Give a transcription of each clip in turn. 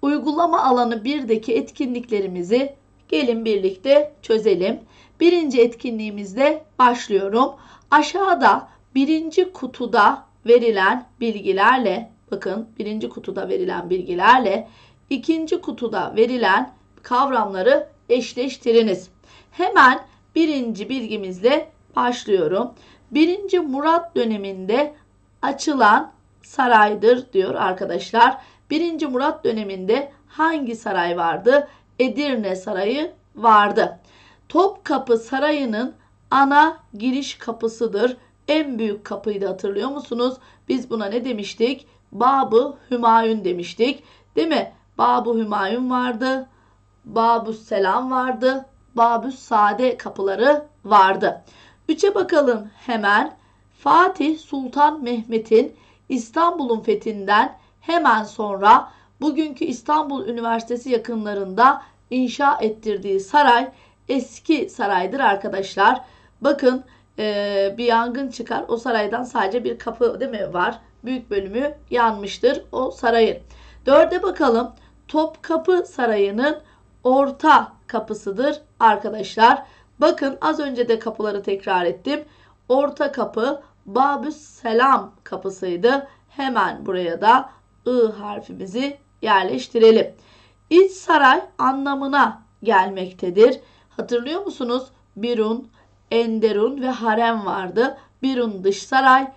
uygulama alanı 1'deki etkinliklerimizi gelin birlikte çözelim. Birinci etkinliğimizle başlıyorum. Aşağıda birinci kutuda verilen bilgilerle, bakın birinci kutuda verilen bilgilerle ikinci kutuda verilen kavramları eşleştiriniz. Hemen birinci bilgimizle başlıyorum. 1. Murat döneminde açılan saraydır diyor arkadaşlar. 1. Murat döneminde hangi saray vardı? Edirne Sarayı vardı. Topkapı Sarayı'nın ana giriş kapısıdır. En büyük kapıyı da hatırlıyor musunuz? Biz buna ne demiştik? Bab-ı Hümayun demiştik. Değil mi? Bab-ı Hümayun vardı. Bab-ı Selam vardı. Bab-ı Sade kapıları vardı. 3'e bakalım hemen. Fatih Sultan Mehmet'in İstanbul'un fethinden hemen sonra bugünkü İstanbul Üniversitesi yakınlarında inşa ettirdiği saray eski saraydır arkadaşlar. Bakın bir yangın çıkar. O saraydan sadece bir kapı değil mi var? Büyük bölümü yanmıştır o sarayın. 4'e bakalım. Topkapı Sarayı'nın orta kapısıdır arkadaşlar. Bakın az önce de kapıları tekrar ettim. Orta kapı Bab-ı Selam kapısıydı. Hemen buraya da I harfimizi yerleştirelim. İç saray anlamına gelmektedir. Hatırlıyor musunuz? Birun, Enderun ve harem vardı. Birun dış saray,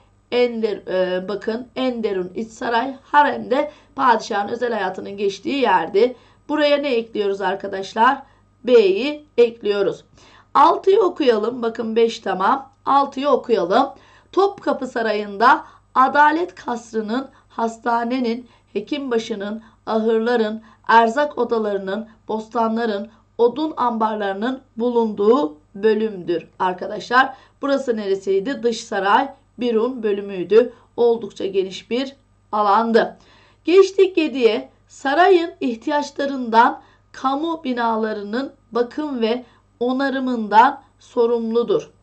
bakın Enderun iç saray, harem de padişahın özel hayatının geçtiği yerdi. Buraya ne ekliyoruz arkadaşlar? B'yi ekliyoruz. 6'yı okuyalım. Bakın 5 tamam. 6'yı okuyalım. Topkapı Sarayı'nda Adalet Kasrı'nın, hastanenin, hekimbaşının, ahırların, erzak odalarının, bostanların, odun ambarlarının bulunduğu bölümdür arkadaşlar. Burası neresiydi? Dış saray, Birun bölümüydü. Oldukça geniş bir alandı. Geçtik 7'ye. Sarayın ihtiyaçlarından kamu binalarının bakım ve onarımından sorumludur.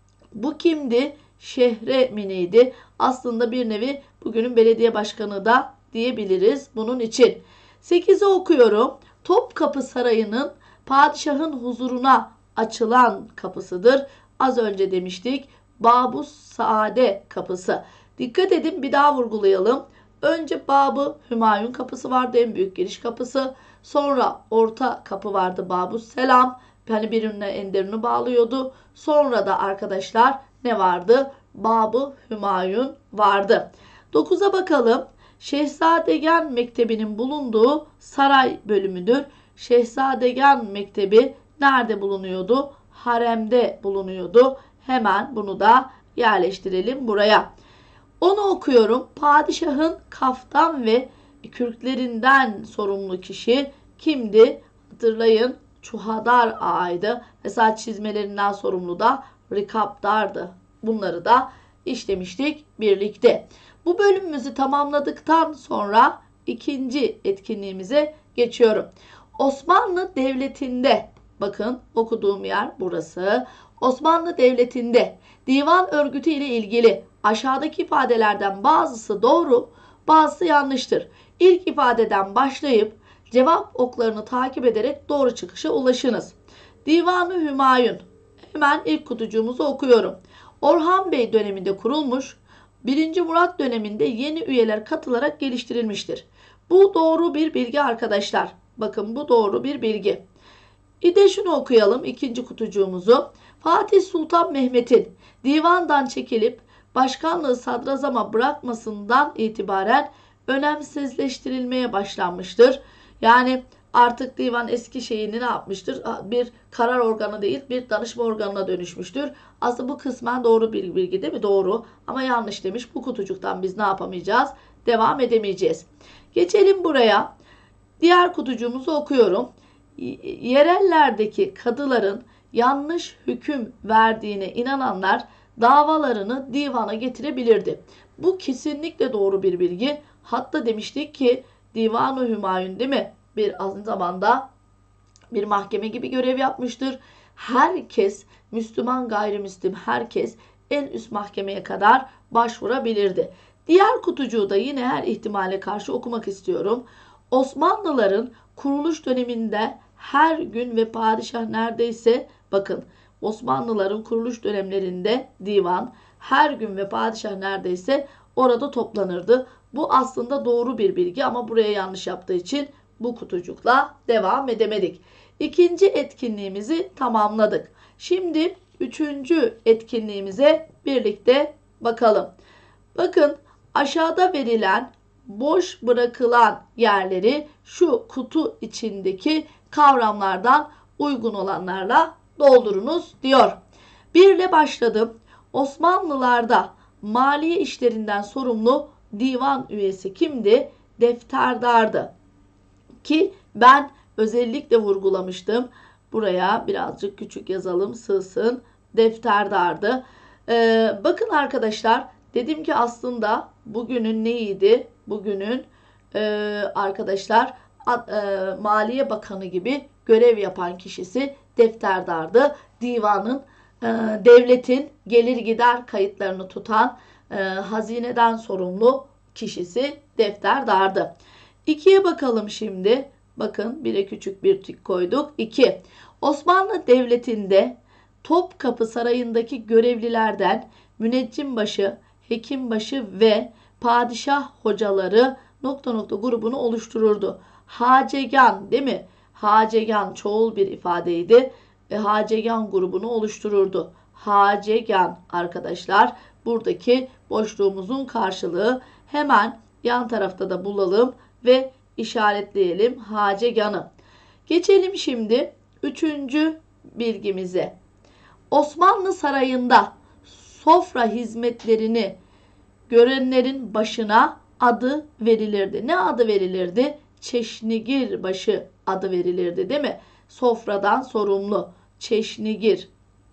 Bu kimdi? Şehreminiydi. Aslında bir nevi bugünün belediye başkanı da diyebiliriz bunun için. 8'i okuyorum. Topkapı Sarayı'nın padişahın huzuruna açılan kapısıdır. Az önce demiştik. Bab-ı Sade kapısı. Dikkat edin, bir daha vurgulayalım. Önce Bab-ı Hümayun kapısı vardı, en büyük giriş kapısı. Sonra orta kapı vardı, Bab-ı Selam. Hani birbirine enderini bağlıyordu. Sonra da arkadaşlar ne vardı? Bab-ı Hümayun vardı. 9'a bakalım. Şehzadegen Mektebi'nin bulunduğu saray bölümüdür. Şehzadegen Mektebi nerede bulunuyordu? Haremde bulunuyordu. Hemen bunu da yerleştirelim buraya. Onu okuyorum. Padişahın kaftan ve kürklerinden sorumlu kişi kimdi? Hatırlayın. Çuhadar ağaydı. Mesela çizmelerinden sorumlu da Rikapdar'dı. Bunları da işlemiştik birlikte. Bu bölümümüzü tamamladıktan sonra ikinci etkinliğimize geçiyorum. Osmanlı Devleti'nde, bakın okuduğum yer burası. Osmanlı Devleti'nde divan örgütü ile ilgili aşağıdaki ifadelerden bazısı doğru, bazısı yanlıştır. İlk ifadeden başlayıp cevap oklarını takip ederek doğru çıkışa ulaşınız. Divan-ı Hümayun. Hemen ilk kutucuğumuzu okuyorum. Orhan Bey döneminde kurulmuş, 1. Murat döneminde yeni üyeler katılarak geliştirilmiştir. Bu doğru bir bilgi arkadaşlar. Bakın bu doğru bir bilgi. Bir de şunu okuyalım, ikinci kutucuğumuzu. Fatih Sultan Mehmet'in divandan çekilip başkanlığı sadrazama bırakmasından itibaren önemsizleştirilmeye başlanmıştır. Yani artık divan eski şeyini ne yapmıştır? Bir karar organı değil, bir danışma organına dönüşmüştür. Aslında bu kısmen doğru bir bilgi değil mi? Doğru ama yanlış demiş. Bu kutucuktan biz ne yapamayacağız? Devam edemeyeceğiz. Geçelim buraya. Diğer kutucuğumuzu okuyorum. Yerellerdeki kadıların yanlış hüküm verdiğine inananlar davalarını divana getirebilirdi. Bu kesinlikle doğru bir bilgi. Hatta demiştik ki Divan-ı Hümayun değil mi? Aynı zamanda bir mahkeme gibi görev yapmıştır. Herkes, Müslüman gayrimüslim herkes en üst mahkemeye kadar başvurabilirdi. Diğer kutucuğu da yine her ihtimale karşı okumak istiyorum. Osmanlıların kuruluş döneminde her gün ve padişah neredeyse, bakın, Osmanlıların kuruluş dönemlerinde divan her gün ve padişah neredeyse orada toplanırdı. Bu aslında doğru bir bilgi ama buraya yanlış yaptığı için bu kutucukla devam edemedik. İkinci etkinliğimizi tamamladık. Şimdi üçüncü etkinliğimize birlikte bakalım. Bakın, aşağıda verilen boş bırakılan yerleri şu kutu içindeki kavramlardan uygun olanlarla doldurunuz diyor. 1 ile başladım. Osmanlılarda maliye işlerinden sorumlu divan üyesi kimdi? Defterdardı. Ki ben özellikle vurgulamıştım. Buraya birazcık küçük yazalım, sığsın. Defterdardı. Bakın arkadaşlar, dedim ki aslında bugünün neydi? Bugünün arkadaşlar Maliye Bakanı gibi görev yapan kişisi defterdardı. Divanın, devletin gelir gider kayıtlarını tutan, hazineden sorumlu kişisi defterdardı. 2'ye bakalım şimdi. Bakın, 1'e küçük bir tik koyduk. 2. Osmanlı Devleti'nde Topkapı Sarayı'ndaki görevlilerden müneccimbaşı, hekimbaşı ve padişah hocaları ... grubunu oluştururdu. Hacegan, değil mi? Hacegan çoğul bir ifadeydi. Hacegan grubunu oluştururdu. Hacegan arkadaşlar, buradaki boşluğumuzun karşılığı. Hemen yan tarafta da bulalım ve işaretleyelim Hacegan'ı. Geçelim şimdi 3. bilgimize. Osmanlı Sarayı'nda sofra hizmetlerini görenlerin başına adı verilirdi. Ne adı verilirdi? Çeşnigir başı adı verilirdi, değil mi? Sofradan sorumlu. Çeşnigir.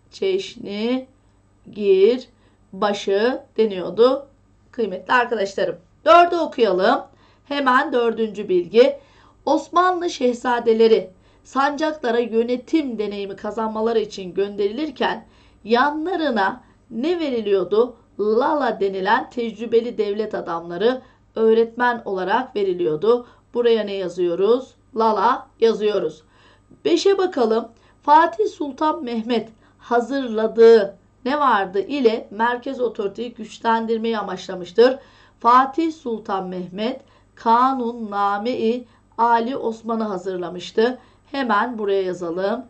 Çeşnigir başı deniyordu kıymetli arkadaşlarım. 4'ü okuyalım. Hemen 4. bilgi. Osmanlı şehzadeleri sancaklara yönetim deneyimi kazanmaları için gönderilirken yanlarına ne veriliyordu? Lala denilen tecrübeli devlet adamları öğretmen olarak veriliyordu. Buraya ne yazıyoruz? Lala yazıyoruz. 5'e bakalım. Fatih Sultan Mehmet hazırladığı ne vardı ile merkez otoriteyi güçlendirmeyi amaçlamıştır. Fatih Sultan Mehmet Kanunname-i Ali Osman'ı hazırlamıştı. Hemen buraya yazalım.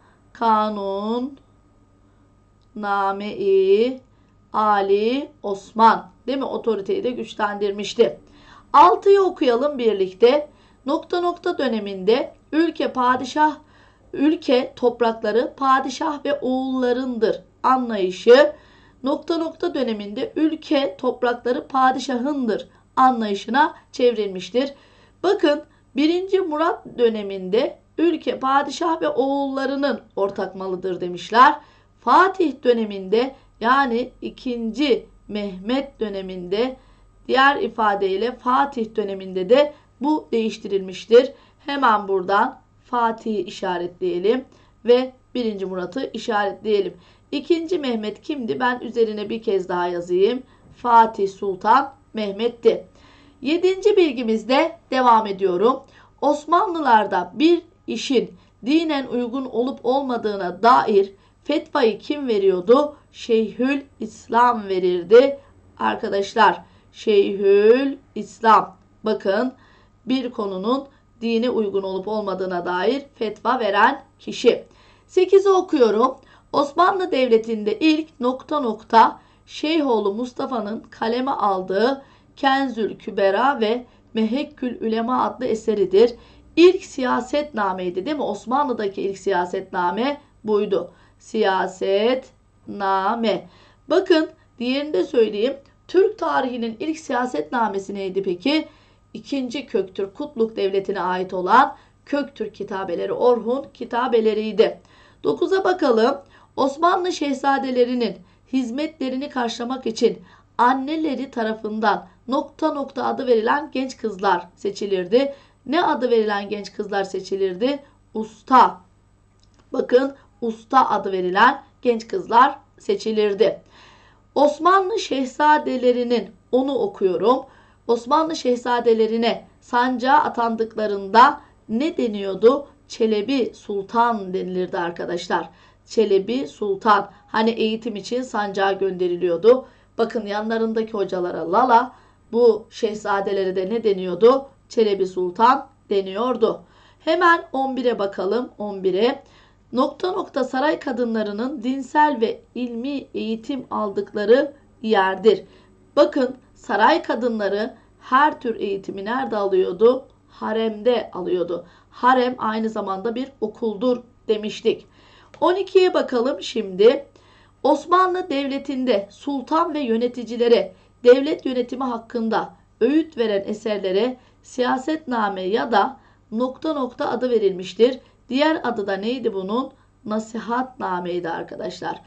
Kanunname-i Ali Osman, değil mi? Otoriteyi de güçlendirmişti. 6'yı okuyalım birlikte. ... döneminde ülke toprakları padişah ve oğullarındır anlayışı ... döneminde ülke toprakları padişahındır anlayışına çevrilmiştir. Bakın, 1. Murat döneminde ülke padişah ve oğullarının ortak malıdır demişler. Fatih döneminde, yani 2. Mehmet döneminde, diğer ifadeyle Fatih döneminde de bu değiştirilmiştir. Hemen buradan Fatih'i işaretleyelim ve 1. Murat'ı işaretleyelim. 2. Mehmet kimdi? Ben üzerine bir kez daha yazayım. Fatih Sultan Mehmet'ti. 7. bilgimizde devam ediyorum. Osmanlılarda bir işin dinen uygun olup olmadığına dair fetvayı kim veriyordu? Şeyhül İslam verirdi. Arkadaşlar, Şeyhül İslam. Bakın, bir konunun dine uygun olup olmadığına dair fetva veren kişi. 8'i okuyorum. Osmanlı Devleti'nde ilk ... Şeyhoğlu Mustafa'nın kaleme aldığı Kenzül Kübera ve Mehekkül Ülema adlı eseridir. İlk siyasetnameydi, değil mi? Osmanlı'daki ilk siyasetname buydu. Siyasetname. Bakın, diğerini de söyleyeyim. Türk tarihinin ilk siyasetnamesi neydi peki? 2. Köktürk Kutluk Devleti'ne ait olan Köktürk kitabeleri, Orhun kitabeleriydi. 9'a bakalım. Osmanlı şehzadelerinin hizmetlerini karşılamak için anneleri tarafından ... adı verilen genç kızlar seçilirdi. Ne adı verilen genç kızlar seçilirdi? Usta. Bakın, usta adı verilen genç kızlar seçilirdi. Osmanlı şehzadelerinin, onu okuyorum. Osmanlı şehzadelerine sancağa atandıklarında ne deniyordu? Çelebi Sultan denilirdi arkadaşlar. Çelebi Sultan. Hani eğitim için sancağa gönderiliyordu. Bakın yanlarındaki hocalara Lala, bu şehzadelere de ne deniyordu? Çelebi Sultan deniyordu. Hemen 11'e bakalım. 11'e. Nokta nokta saray kadınlarının dinsel ve ilmi eğitim aldıkları yerdir. Bakın saray kadınları her tür eğitimi nerede alıyordu? Haremde alıyordu. Harem aynı zamanda bir okuldur demiştik. 12'ye bakalım şimdi. Osmanlı Devleti'nde sultan ve yöneticilere devlet yönetimi hakkında öğüt veren eserlere siyasetname ya da nokta nokta adı verilmiştir. Diğer adı da neydi bunun? Nasihatnameydi arkadaşlar.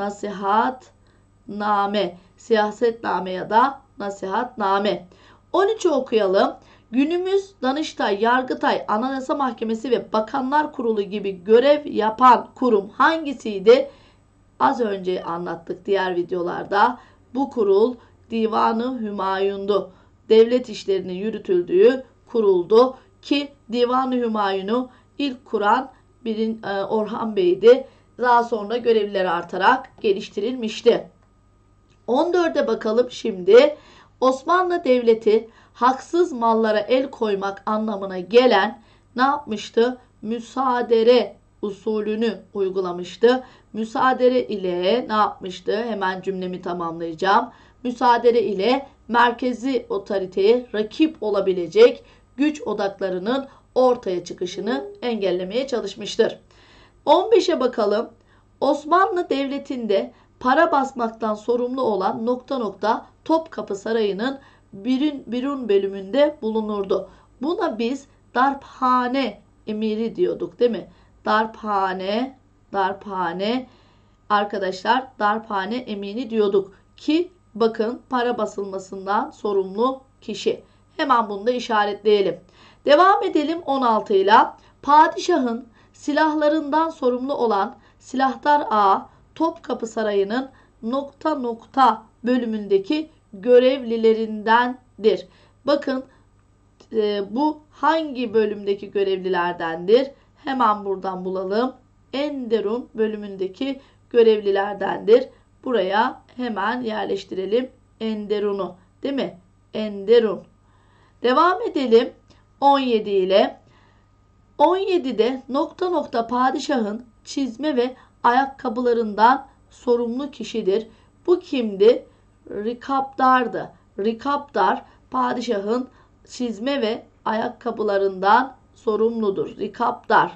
Nasihatname, siyasetname ya da nasihatname. 13'ü okuyalım. Günümüz Danıştay, Yargıtay, Anayasa Mahkemesi ve Bakanlar Kurulu gibi görev yapan kurum hangisiydi? Az önce anlattık diğer videolarda. Bu kurul Divan-ı Hümayun'du. Devlet işlerinin yürütüldüğü kuruldu ki Divan-ı Hümayun'u ilk kuran Orhan Bey'di. Daha sonra görevliler artarak geliştirilmişti. 14'e bakalım şimdi. Osmanlı Devleti haksız mallara el koymak anlamına gelen ne yapmıştı? Müsaadere usulünü uygulamıştı. Müsaadere ile ne yapmıştı? Hemen cümlemi tamamlayacağım. Müsaadere ile merkezi otoriteye rakip olabilecek güç odaklarının ortaya çıkışını engellemeye çalışmıştır. 15'e bakalım. Osmanlı Devleti'nde para basmaktan sorumlu olan nokta nokta Topkapı Sarayı'nın Birun bölümünde bulunurdu. Buna biz darphane emiri diyorduk değil mi? Darphane arkadaşlar, darphane emiri diyorduk ki bakın para basılmasından sorumlu kişi. Hemen bunu da işaretleyelim. Devam edelim 16 ile. Padişahın silahlarından sorumlu olan Silahdar Ağa Topkapı Sarayı'nın nokta nokta bölümündeki görevlilerindendir. Bakın bu hangi bölümdeki görevlilerdendir? Hemen buradan bulalım. Enderun bölümündeki görevlilerdendir. Buraya hemen yerleştirelim Enderun'u. Değil mi? Enderun. Devam edelim 17 ile. 17'de nokta nokta padişahın çizme ve ayakkabılarından sorumlu kişidir. Bu kimdi? Rikapdar'dı. Rikapdar padişahın çizme ve ayakkabılarından sorumludur. Rikapdar.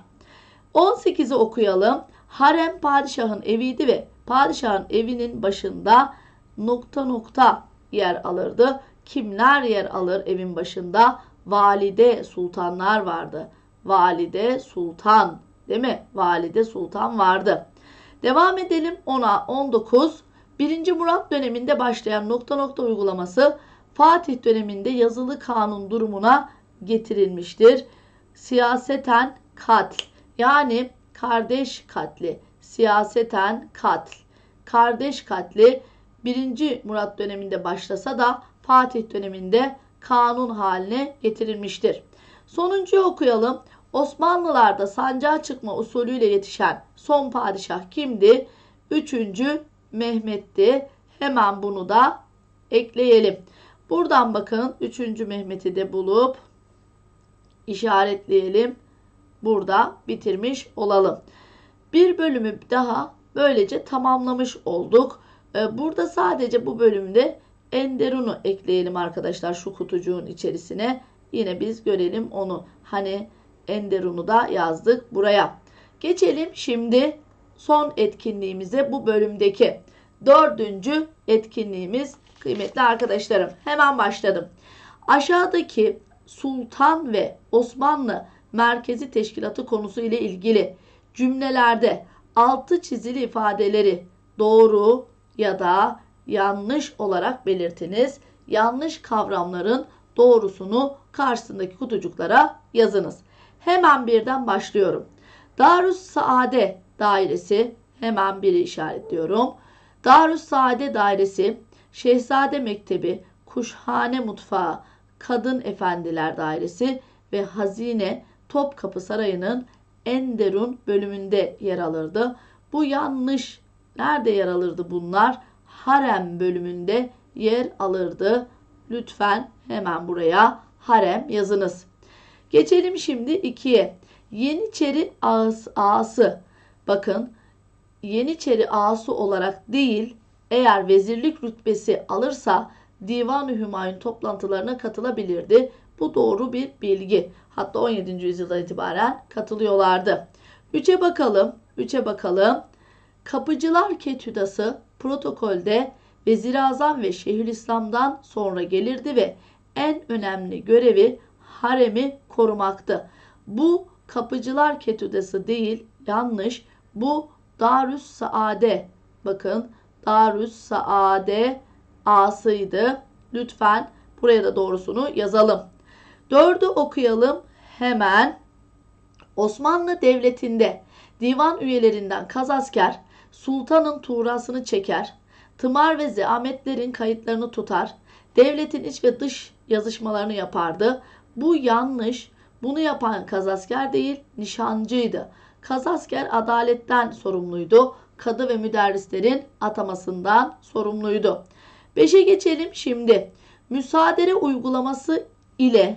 18'i okuyalım. Harem padişahın eviydi ve padişahın evinin başında nokta nokta yer alırdı. Kimler yer alır evin başında? Valide sultanlar vardı. Valide sultan, değil mi? Valide sultan vardı. Devam edelim 10'a 19. 1. Murat döneminde başlayan nokta nokta uygulaması Fatih döneminde yazılı kanun durumuna getirilmiştir. Siyaseten katl, yani kardeş katli. Siyaseten katl. Kardeş katli 1. Murat döneminde başlasa da Fatih döneminde kanun haline getirilmiştir. Sonuncuyu okuyalım. Osmanlılarda sancağa çıkma usulüyle yetişen son padişah kimdi? 3. Mehmet'ti. Hemen bunu da ekleyelim. Buradan bakın 3. Mehmet'i de bulup işaretleyelim. Burada bitirmiş olalım. Bir bölümü daha böylece tamamlamış olduk. Burada sadece bu bölümde Enderun'u ekleyelim arkadaşlar şu kutucuğun içerisine. Yine biz görelim onu. Hani Enderun'u da yazdık buraya. Geçelim şimdi son etkinliğimize, bu bölümdeki 4. etkinliğimiz kıymetli arkadaşlarım. Hemen başladım. Aşağıdaki Sultan ve Osmanlı Merkezi Teşkilatı konusu ile ilgili cümlelerde altı çizili ifadeleri doğru ya da yanlış olarak belirtiniz. Yanlış kavramların doğrusunu karşısındaki kutucuklara yazınız. Hemen birden başlıyorum. Darüssaade dairesi, hemen biri işaretliyorum. Darüssaade dairesi, Şehzade Mektebi, Kuşhane Mutfağı, Kadın Efendiler Dairesi ve Hazine Topkapı Sarayı'nın Enderun bölümünde yer alırdı. Bu yanlış. Nerede yer alırdı bunlar? Harem bölümünde yer alırdı. Lütfen hemen buraya harem yazınız. Geçelim şimdi 2'ye. Yeniçeri ağası. Bakın, Yeniçeri ağası olarak değil, eğer vezirlik rütbesi alırsa Divan-ı Hümayun toplantılarına katılabilirdi. Bu doğru bir bilgi. Hatta 17. yüzyıldan itibaren katılıyorlardı. 3'e bakalım. Kapıcılar Ketüdası protokolde Vezir-i ve Şeyhülislam'dan sonra gelirdi ve en önemli görevi haremi korumaktı. Bu Kapıcılar Ketüdası değil, yanlış. Bu Darüssaade. Bakın, Darüssaade ağasıydı. Lütfen buraya da doğrusunu yazalım. 4'ü okuyalım hemen. Osmanlı Devleti'nde divan üyelerinden kazasker sultanın tuğrasını çeker, tımar ve zeametlerin kayıtlarını tutar, devletin iç ve dış yazışmalarını yapardı. Bu yanlış. Bunu yapan kazasker değil, nişancıydı. Kazasker adaletten sorumluydu. Kadı ve müderrislerin atamasından sorumluydu. 5'e geçelim şimdi. Müsaadele uygulaması ile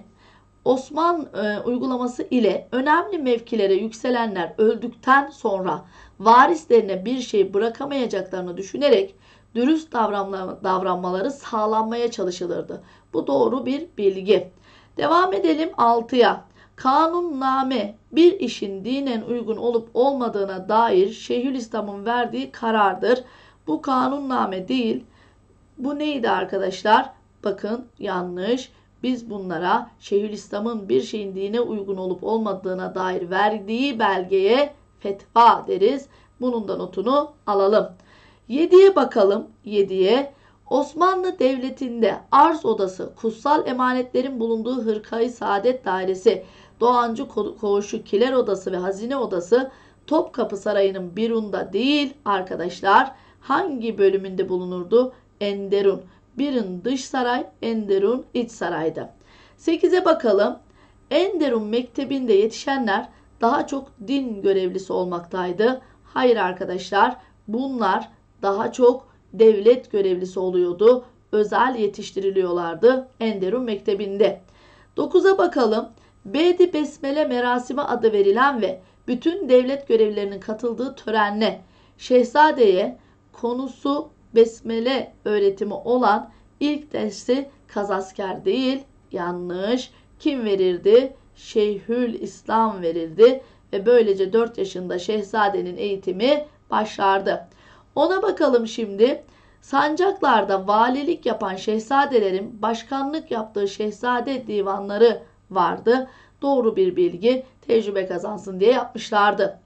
uygulaması ile önemli mevkilere yükselenler öldükten sonra varislerine bir şey bırakamayacaklarını düşünerek dürüst davranmaları sağlanmaya çalışılırdı. Bu doğru bir bilgi. Devam edelim 6'ya. Kanunname bir işin dinen uygun olup olmadığına dair Şeyhülislam'ın verdiği karardır. Bu kanunname değil. Bu neydi arkadaşlar? Bakın, yanlış. Biz bunlara Şeyhülislam'ın bir şeyin dine uygun olup olmadığına dair verdiği belgeye fetva deriz. Bunun da notunu alalım. 7'ye bakalım. 7'ye. Osmanlı Devleti'nde arz odası, kutsal emanetlerin bulunduğu Hırkayı Saadet Dairesi, Doğancı Koğuşu, Kiler Odası ve Hazine Odası Topkapı Sarayı'nın birunda değil arkadaşlar. Hangi bölümünde bulunurdu? Enderun. Birin dış saray, Enderun iç sarayda. 8'e bakalım. Enderun mektebinde yetişenler daha çok din görevlisi olmaktaydı. Hayır arkadaşlar, bunlar daha çok devlet görevlisi oluyordu. Özel yetiştiriliyorlardı Enderun mektebinde. 9'a bakalım. Bedi Besmele merasimi adı verilen ve bütün devlet görevlilerinin katıldığı törenle şehzadeye konusu besmele öğretimi olan ilk dersi kazasker değil, yanlış. Kim verirdi? Şeyhülislam verirdi ve böylece 4 yaşında şehzadenin eğitimi başlardı. Ona bakalım şimdi. Sancaklarda valilik yapan şehzadelerin başkanlık yaptığı şehzade divanları vardı. Doğru bir bilgi, tecrübe kazansın diye yapmışlardı.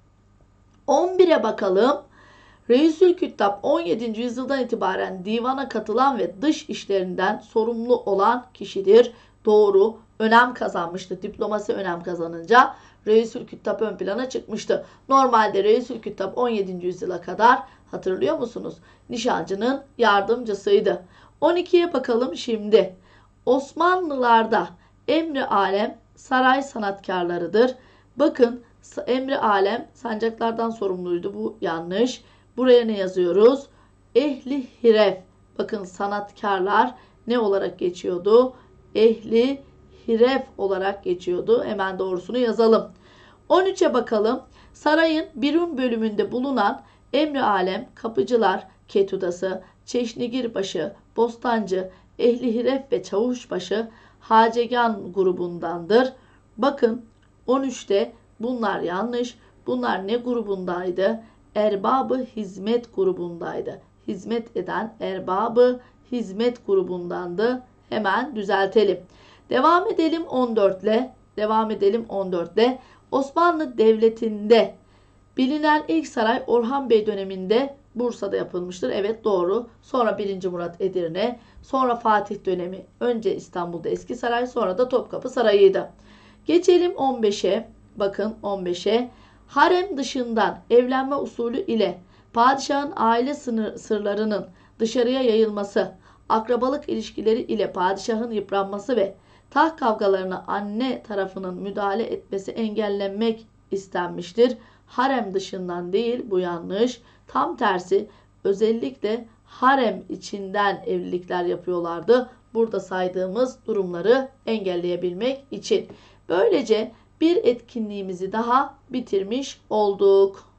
11'e bakalım. Reisülküttab 17. yüzyıldan itibaren divana katılan ve dış işlerinden sorumlu olan kişidir. Doğru, önem kazanmıştı. Diplomasi önem kazanınca Reisülküttab ön plana çıkmıştı. Normalde Reisülküttab 17. yüzyıla kadar, hatırlıyor musunuz? Nişancının yardımcısıydı. 12'ye bakalım şimdi. Osmanlılarda emri alem saray sanatkarlarıdır. Bakın, emri alem sancaklardan sorumluydu. Bu yanlış. Buraya ne yazıyoruz? Ehli hiref. Bakın, sanatkarlar ne olarak geçiyordu? Ehli hiref olarak geçiyordu. Hemen doğrusunu yazalım. 13'e bakalım. Sarayın Birun bölümünde bulunan emri alem, kapıcılar, ketudası, çeşnigirbaşı, bostancı, ehli hiref ve çavuşbaşı hacegan grubundandır. Bakın, 13'te bunlar yanlış. Bunlar ne grubundaydı? Erbabı hizmet grubundaydı. Hizmet eden erbabı hizmet grubundandı. Hemen düzeltelim. Devam edelim 14'le. Osmanlı Devleti'nde bilinen ilk saray Orhan Bey döneminde Bursa'da yapılmıştır. Evet, doğru. Sonra 1. Murat Edirne, sonra Fatih dönemi. Önce İstanbul'da Eski Saray, sonra da Topkapı Sarayı'ydı. Geçelim 15'e. Bakın 15'e. Harem dışından evlenme usulü ile padişahın aile sırlarının dışarıya yayılması, akrabalık ilişkileri ile padişahın yıpranması ve Taht kavgalarına anne tarafının müdahale etmesi engellenmek istenmiştir. Harem dışından değil, bu yanlış. Tam tersi, özellikle harem içinden evlilikler yapıyorlardı. Burada saydığımız durumları engelleyebilmek için. Böylece bir etkinliğimizi daha bitirmiş olduk.